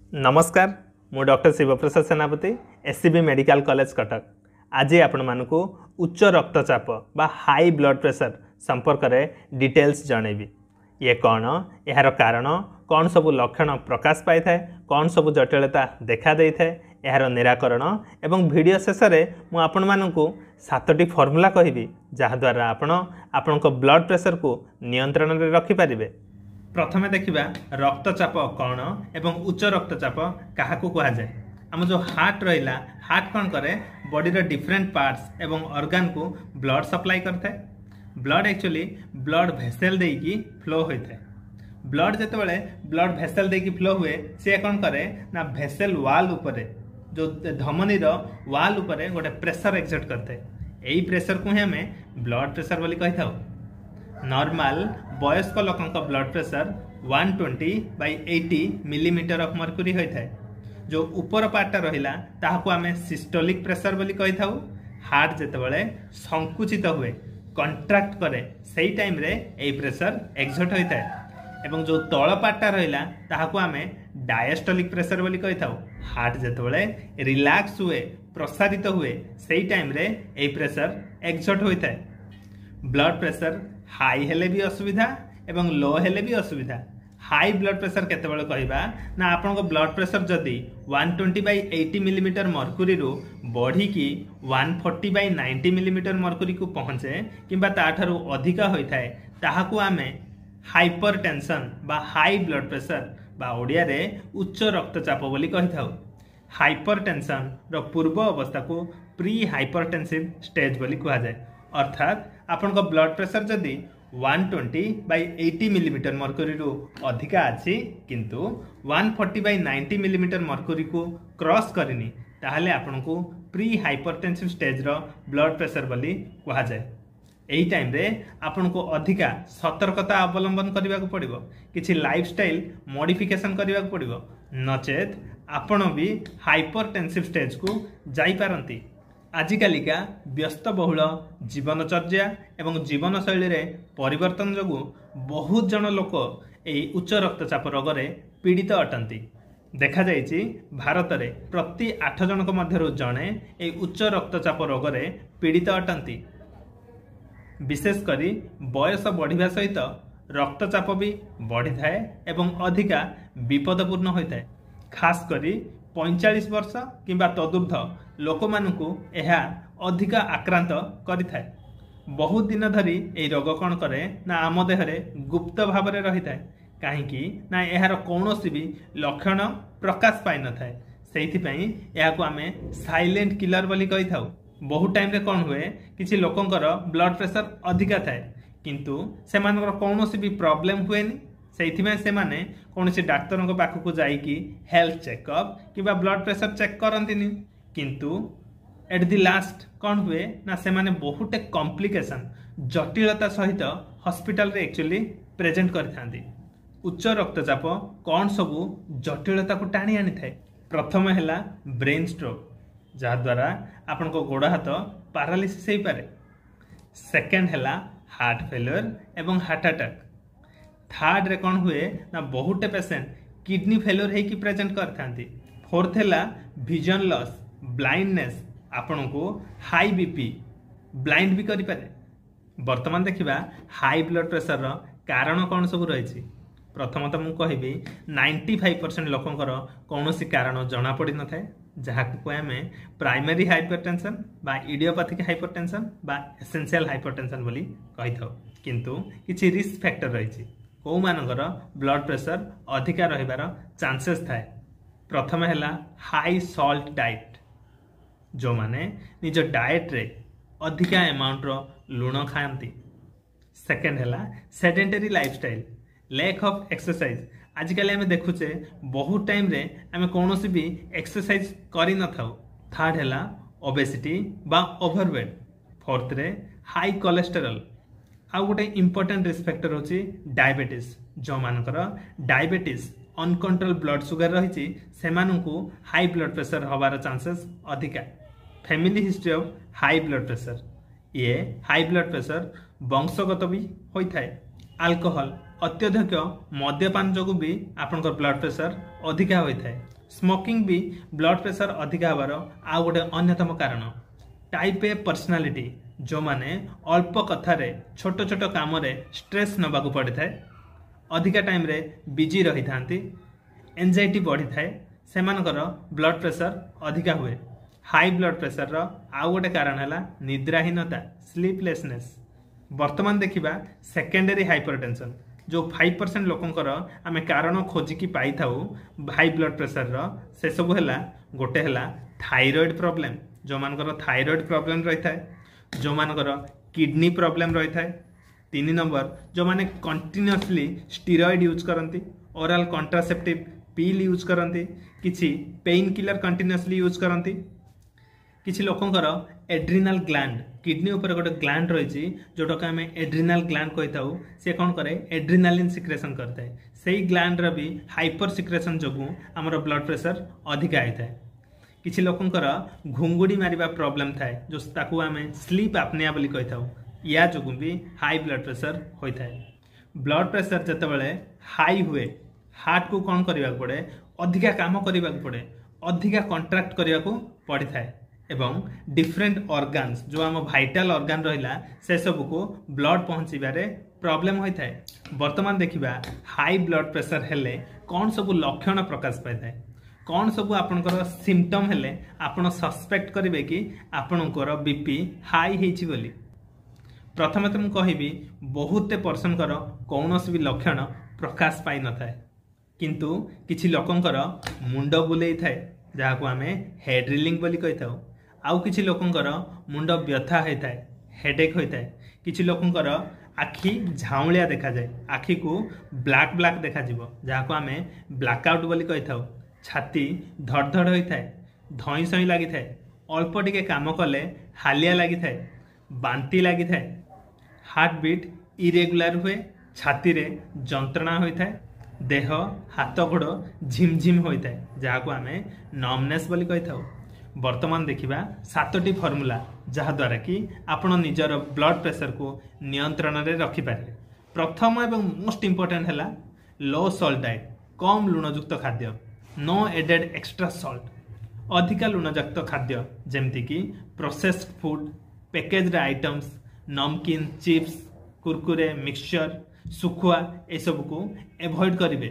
नमस्कार मु डॉक्टर शिवप्रसाद सेनापति एससीबी मेडिकल कॉलेज कटक। आज आपण मानकु उच्च रक्तचाप बा हाई ब्लड प्रेशर संपर्क में डिटेल्स जनइबी। ये कौन, यार कारण कौन सब लक्षण प्रकाश पाई थाए, कौन सब जटिलता देखा दे थाए, यार निराकरण एवं वीडियो शेष में मु आपण मानकु 7टी फॉर्मूला कहबी जहाद्वारा आपण ब्लड प्रेशर को नियंत्रण में रखिपारे। प्रथमे देखिबा रक्तचाप कौन एवं उच्च रक्तचाप क्या कह जाए। आम जो हार्ट रहा, हार्ट कौन करे, बॉडी रो डिफरेंट पार्ट्स एवं ऑर्गन को ब्लड सप्लाई करता है। ब्लड एक्चुअली ब्लड भेसेल देकी फ्लो होता है। ब्लड जितेबाला ब्लड भेसेल देकी फ्लो हुए सी कौन करे ना भेसेल वाल उपरे जो धमनी रो वाल उपरे गोटे प्रेशर एक्सर्ट करता है। यही प्रेशर को ही हमें ब्लड प्रेशर बोली कही था। नॉर्मल वयस्क लोकों blood pressure 120/80 millimetre of mercury होता है। जो ऊपर पार्टा रहिला ताहाको आमे सिस्टोलिक प्रेशर बोली कही था। हार्ट जेतेबेले संकुचित हुए, कंट्राक्ट करे, सही टाइम रे एई प्रेशर एक्सर्ट होता है। एवं जो तळ पार्टा रहिला ताहाको आमे डायस्टोलिक प्रेशर बोली कही था। हार्ट जेतेबेले रिलैक्स हुए, प्रसारित हुए, सही टाइम रे एई प्रेशर एक्सर्ट होता है। ब्लड प्रेशर हाई हेले भी असुविधा एवं लो हेले भी असुविधा। हाई ब्लड प्रेशर केतेबेले कहबा ना आपनको ब्लड प्रेशर जदि 120/80 मिलीमीटर मर्क्यूरी रू बढ़ी की 140/90 मिलीमीटर मर्क्यूरी को पहुंचे किंबा ताठारु अधिका होता है ताहाकू आमे हाइपरटेंशन बा हाई ब्लड प्रेशर बा ओडिया रे उच्च रक्तचाप बोली कही था। हाइपरटेंशन रो पूर्व अवस्था को प्री हाइपरटेंसिव स्टेज बोली कहा जाए। अर्थात आपनको ब्लड प्रेशर जदि 120/80 मिलीमीटर मर्क्यूरी रू अधिका अच्छी किंतु 140/90 मिलीमीटर मर्क्यूरी को क्रॉस करनी ताहले आपनको प्री हाइपरटेंसिव स्टेज रो ब्लड प्रेशर बोली कहा जाए। यही टाइम रे आपनको अधिका सतर्कता अवलंबन करने को पड़िबो, किछि लाइफस्टाइल मॉडिफिकेशन करने को पड़िबो, नचेत आपण भी हाइपरटेंसिव स्टेज को जाई पारंती। आजिकालिका व्यस्तबहुल जीवनचर्या एवं जीवनशैली रे परिवर्तन जोगु बहुत जन लोक यही उच्च रक्तचाप रोग रे पीड़ित अटंती। देखा जाइछि भारत रे प्रति 8 जनक मध्यरु जणे यही उच्च रक्तचाप रोग रे पीड़ित अटंती। विशेष करी बयस बढ़िबा सहित रक्तचाप भी बढ़ी थाए एवं अधिका विपदपूर्ण होता है। खास करी 45 वर्ष किंबा तदूर्ध लोक मानकु यह अधिका आक्रांत करि थाए। बहुत दिन धरी ए रोग कौन करे ना आम देहरे गुप्त भाव में रही थाए, कहीं ना यार कौनसी भी लक्षण प्रकाश पाई न थाए। सेइथिपई याको आमे साइलेंट किलर बोली कही थाउ। बहुत टाइम रे कौन हुए किछि लोकंकर ब्लड प्रेशर अधिका थाए किंतु सेमानकर कौनसी भी प्रॉब्लम हुएनी। सेइथिमे सेमाने कौनसी डाक्तर को पाखक जाइकी हेल्थ चेकअप किंबा ब्लड प्रेशर चेक करंतिनी, किंतु एट द लास्ट कौन हुए ना सेमाने बहुत कॉम्प्लिकेशन जटिलता सहित हॉस्पिटल रे एक्चुअली प्रेजेंट करथांती। उच्च रक्तचाप कौन सबू जटिलता को टाणी आनी थाए। प्रथम हैला ब्रेन स्ट्रोक जहाद्वारा आपण को गोड़ हाथ पैरालिसिस हो पारे। सेकेंड हैला हार्ट फेलियर एवं हार्ट अटैक। थर्ड रे कौन हुए ना बहुत पेशेंट किडनी फेलियर होगी प्रेजेंट करथांती। फोर्थ हैला विजन लॉस, ब्लाइंडनेस, आपण को हाई बीपी, ब्लाइंड भी करि पारे। वर्तमान देखिबा हाई ब्लड प्रेशर रो कारण कौन सब रही। प्रथमतः मु कहबी 95% लोकंकर कौनसी कारण जना पड़ी न थाए, जहाँ को आमे प्राइमरी हाइपरटेंशन बा इडियोपैथिक हाइपरटेंशन बा एसेंशियल हाइपरटेंशन बोली कही थाउ। किंतु किछि रिस्क फैक्टर रही कौ मानकर ब्लड प्रेशर अधिका रहिबार चांसेस थाए। प्रथम हैला हाई सॉल्ट डाइट, जो माने निज डाइट रे अधिका अमाउंट रो लुण खाती। सेकेंड हैला sedentary lifestyle, lack of exercise. आजिकल आम देखुचे बहुत टाइम रे आम कौन भी एक्सरसाइज करि न थाउ। थर्ड हैला ओबेसिटी बा ओवरवेट। फोर्थ रे हाई कोलेस्टेरोल। आउ गोटे इंपोर्टेंट रिस्क फैक्टर होची डायबिटीज, जो मानकर डायबिटीज अनकंट्रोल ब्लड सुगर रही सेमानंकु हाई ब्लड प्रेशर हबार चांसेस अधिका। Family history of high blood pressure, ये हाई ब्लड प्रेशर वंशगत भी होता है। अल्कोहल अत्यधिक मद्यपान जो भी आपनकर ब्लड प्रेशर अधिका होता है। स्मोकिंग भी ब्लड प्रेशर अधिका हबार आ गोटे अन्यतम कारण। टाइप ए पर्सनालिटी जो माने अल्प कथारे छोट छोट काम स्ट्रेस नबा को पड़े थाए, अधिका टाइम रे बिजी रही थांती, एंजाइटी बढ़ी थाए, सेमानकर ब्लड प्रेशर अधिका हुए। हाई ब्लड प्रेशर रो आउ गोटे कारण है निद्राहीनता, स्लीपलेसनेस। वर्तमान देखिबा सेकेंडरी हाइपरटेंशन जो 5% लोकंकर आमे कारण खोजिकी पाई थाउ हाई ब्लड प्रेशर रो, से सब है गोटे है थायराइड प्रॉब्लम, जो मानकर थायराइड प्रॉब्लम रही थाए, जो मानकर किडनी प्रॉब्लम रही थाए। 3 नंबर जो माने कंटिन्यूअसली स्टेरॉइड यूज करती, ओरल कॉन्ट्रासेप्टिव पिल यूज करती, किछि पेन किलर कंटिन्यूअसली यूज करती। किछि लोकंकर एड्रिनाल ग्लैंड, किडनी ऊपर गोटे ग्लैंड रही जोटा को आम एड्रिनाल ग्लैंड कही था, सी कौन करे एड्रिनालिन सिक्रेशन करता है। से ग्लैंड रा भी हाइपर सिक्रेशन जो आमर ब्लड प्रेशर अधिका होता है। किछि लोकंकर घुंगुड़ी मारिबा प्रॉब्लम थाए जो ताकू आम स्लीप आपनिया बोली कही था, या जो भी हाई ब्लड प्रेशर होता है। ब्लड प्रेशर जितेबाला हाई हुए हार्ट को कौन करने पड़े, अधिका काम करने पड़े, अधिका कंट्राक्ट करने को पड़ी थाए एवं डिफरेंट ऑर्गन्स जो आम वाइटल ऑर्गन रहिला से सब को ब्लड पहुँचारे प्रॉब्लम होता है। वर्तमान देखिबा हाई ब्लड प्रेशर हेले कौन सब लक्षण प्रकाश पाई थाए, कौन सब आपनकर सिम्पटम हेले आपण सस्पेक्ट करेंगे कि आपणकर बीपी हाई होइछि बोली। प्रथम तो मुझे कहबी बहुत पर्सन कौन भी लक्षण प्रकाश पाई न थाए, किंतु किछि लोकंकर मुंड बुले थाए जहाँ को आम हेड रिलिंग बोली कही था। आउ किछि लोकंकर मुंड व्यथा होता है, हेडेक होता है। किछि लोकंकर आखि झाउलिया देखा जाए, आखि को ब्लैक ब्लैक देखा जीवो जहाँ को आम ब्लैकआउट बोली कही था। छाती धड़धड़ होता है, धई सई लगी थाए, अल्प टिके काम कले हालिया लगी थाए, बांती लगी थाए, हार्ट बीट इरेगुलर हुए, छाती रे जंत्रणा होता है, देह हाथ गोड़ झिमझिम होता है जहाँ को आम नमनेस बोली कही था। वर्तमान देखिबा 7टी फॉर्मूला जहाँ द्वारा कि आपण निजर ब्लड प्रेशर को नियंत्रण रे रखि पारे। प्रथम एवं मोस्ट इंपोर्टेंट है लो सॉल्ट डाइट, कम लुणयुक्त खाद्य, नो एडेड एक्स्ट्रा सॉल्ट। अधिका लुणयुक्त खाद्य जेमती कि प्रोसेस्ड फूड, पैकेज्ड आइटम्स, नमकीन, चिप्स, कुरकुरे, मिक्सचर, सुखुआ ए सब को एवॉइड करेंगे।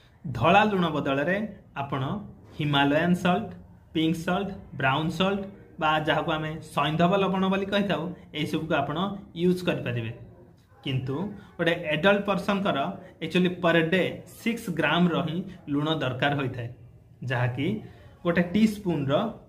धला लुण बदल में आपण Himalayan salt, pink salt, brown salt बा जहाँ को आम सैंधव लवण बोली कही था यही सब को आपण यूज करें। किंतु गोटे एडल्ट पर्सन कर एक्चुअली पर डे 6 ग्राम रही लुण दरकार होता है, जहाँ कि गोटे टी स्पून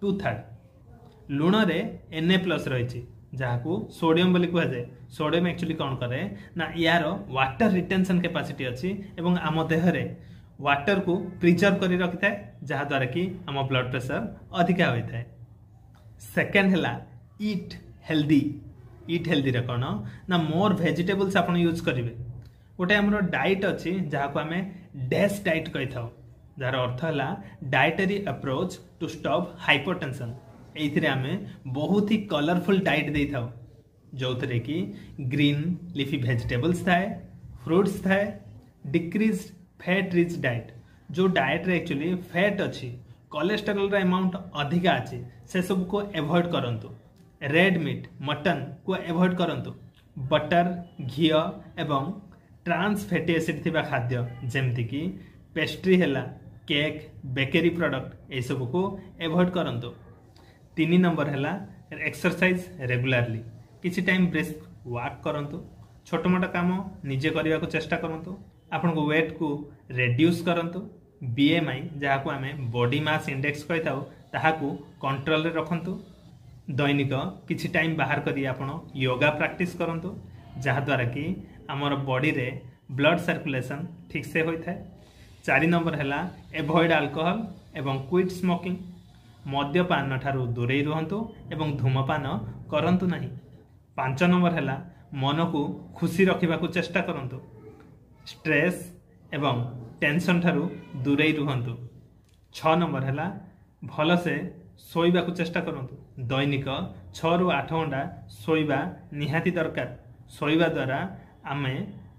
2/3 लुण रे Na+ रही जहाँ को सोडियम बोली कह जाए। सोडियम एक्चुअली कौन करे ना यार वाटर रिटेंशन कैपेसिटी अच्छी एवं आम देहरे वाटर को प्रिजर्व करी रखी थाए जहाँ द्वारा कि आम ब्लड प्रेशर अधिका होता है। सेकेंड है ईट हेल्दी। ईट हेल्दी रे कौन ना मोर वेजिटेबल्स आप यूज करेंगे। गोटे आम डाइट अच्छी जहाँ को आम डैश डाइट कही था, जार अर्थ है dietary approach to stop hypertension. ये आम बहुत ही कलरफुल डाइट दे था जो थे कि ग्रीन लिफी वेजिटेबल्स थाए, फ्रूट्स थाए, डिक्रीज फैट रिच डाइट जो डाइट रे एक्चुअली फैट अच्छी, कोलेस्टेरोल रा अमाउंट अधिका अच्छी से सब को एवॉइड करंतु। रेड मीट, मटन को एवॉइड करंतु। बटर, घी एवं ट्रांस फैटी एसिड थिबा खाद्य जेमती कि पेस्ट्री हैला, केक, बेकरी प्रोडक्ट ए सब को एवॉइड करंतु। 3 नंबर है एक्सरसाइज रेगुलरली, किसी टाइम ब्रिस्क वॉक करंतु, छोट मोटा काम निजे करने को चेष्टा करंतु, आपन को वेट को रेड्यूस करंतु। BMI जहाँ को आम बॉडी मास इंडेक्स कही था ताहा को कंट्रोल रे रखंतु। दैनिक किसी टाइम बाहर करी आपण योगा प्रैक्टिस करंतु जहाँ द्वारा कि आमर बॉडी रे ब्लड सर्कुलेशन ठीक से होता है। 4 नंबर है एवॉइड अल्कोहल एवं क्विट स्मोकिंग। मद्यपान ठारू दूरे रुहंतु एवं धूमपान करंतु नहीं। 5 नंबर है मन को खुशी रखा को चेष्टा करंतु। स्ट्रेस एवं टेंशन ठारू दूरे रुहंतु। 6 नंबर है भल से शोइबा को चेष्टा करंतु। दैनिक 6 ରୁ 8 घंटा शोइबा निहाती दरकार। शोइबा द्वारा आमे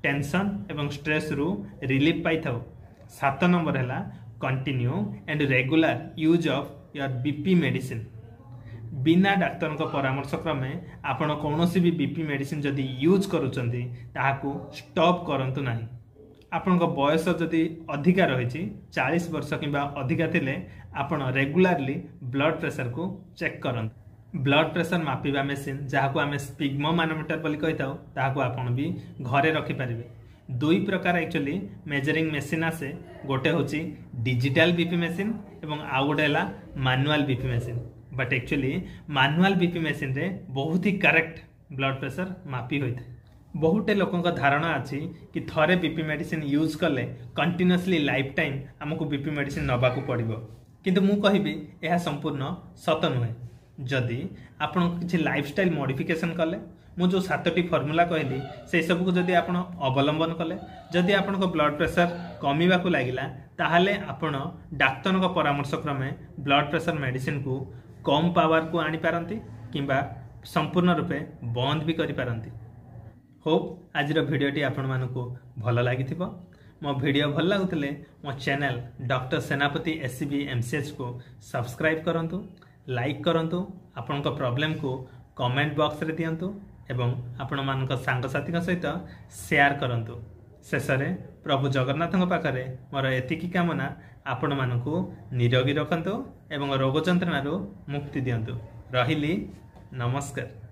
टेंशन एवं स्ट्रेस रु रिलीफ पाई थाउ। 7 नंबर है continue and regular use of your BP medicine. बिना डाक्तर परामर्श क्रमे आपण कौन भी बीपी मेडिसिन जदि यूज करूचंती ताहाकू स्टॉप करंतु नाही। आपण बयस जदि अधिका रही 40 वर्ष किंबा अधिका थिले आपण रेगुलरली ब्लड प्रेशर को चेक करंतु। ब्लड प्रेशर मापिबा मेसिन जहाको आमे स्पिग्मो मानोमीटर बोली कहिताउ ताहाको आपण भी घरे रखि परिबे। दुई प्रकार एक्चुअली मेजरिंग मेसिन आसे, गोटे होची डिजिटल बीपी मेसिन एवं आउ गोटे हला manual BP machine. But actually manual BP machine रे बहुत ही करेक्ट ब्लड प्रेशर मापी होइथे। बहुटे लोकों का धारणा अच्छी कि थरे बीपी मेडिसिन यूज कले कंटिन्यूअसली लाइफ टाइम आमको बीपी मेडिसिन नबाकू पड़िबो, किंतु मु कहिबी यह संपूर्ण सत नुहे। जदि आपण किछि लाइफस्टाइल मॉडिफिकेशन कले, मु जो 7टी फॉर्मूला कहली से सब को जदि आपण अवलंबन कले, जदि आपण को ब्लड प्रेशर कमीबा को लागिला ताहाले आपण डाक्तर को परामर्श क्रमे ब्लड प्रेशर मेडिसिन को कम पावर को आनी पारंती किंबा संपूर्ण रूपे बंद भी करि पारंती। होप आज भिडियोटी आपण मानकू भल लगी। मो भिडियो भल लगुले मो channel doctor Senapati SCB MCH को सब्सक्राइब करंतु, लाइक करंतु, आपण को प्रॉब्लम को कमेंट बॉक्स रे दियंतु एवं आपण मानक सांगसाथी सहित शेयर करंतु। शेष में प्रभु जगन्नाथ पाखरे मोर एतिकी कामना आपण मानकू निरोगी रखंतु एवं रोग जंत्रणा मुक्ति दियंतु। रहिली, नमस्कार।